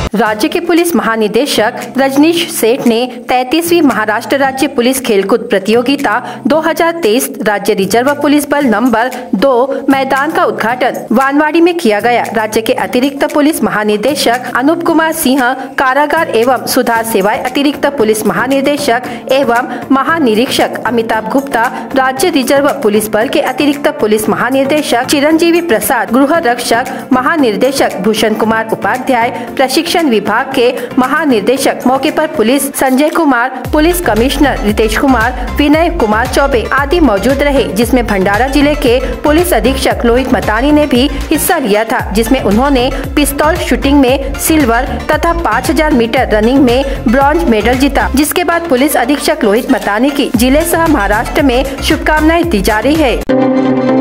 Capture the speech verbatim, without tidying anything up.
राज्य के पुलिस महानिदेशक रजनीश सेठ ने तैंतीसवीं महाराष्ट्र राज्य पुलिस खेलकूद प्रतियोगिता दो हज़ार तेईस राज्य रिजर्व पुलिस बल नंबर दो मैदान का उद्घाटन वानवाड़ी में किया गया। राज्य के अतिरिक्त पुलिस महानिदेशक अनूप कुमार सिंह, कारागार एवं सुधार सेवाएं अतिरिक्त पुलिस महानिदेशक एवं महानिरीक्षक अमिताभ गुप्ता, राज्य रिजर्व पुलिस बल के अतिरिक्त पुलिस महानिदेशक चिरंजीवी प्रसाद, गृह रक्षक महानिर्देशक भूषण कुमार उपाध्याय, प्रशिक्षण विभाग के महानिर्देशक मौके पर police Sanjay Kumar, police commissioner Ritesh Kumar, Vinay Kumar Choubey आदि मौजूद रहे, जिसमें भंडारा जिले के पुलिस अधीक्षक लोहित मतानी ने भी हिस्सा लिया था, जिसमें उन्होंने पिस्तौल शूटिंग में सिल्वर तथा पाँच हज़ार मीटर रनिंग में ब्रॉन्ज मेडल जीता। जिसके बाद पुलिस अधीक्षक लोहित मतानी की जिले सह महाराष्ट्र में शुभकामनाएं दी जा रही है।